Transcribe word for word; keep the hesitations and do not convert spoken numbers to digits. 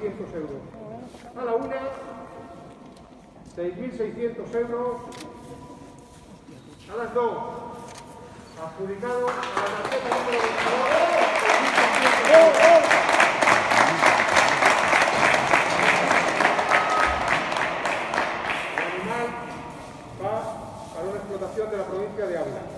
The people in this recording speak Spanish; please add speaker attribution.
Speaker 1: seiscientos euros. A la una, seis mil seiscientos euros. A las dos, adjudicado a la tarjeta número veintidós, seis mil seiscientos euros. El animal va para una explotación de la provincia de Ávila.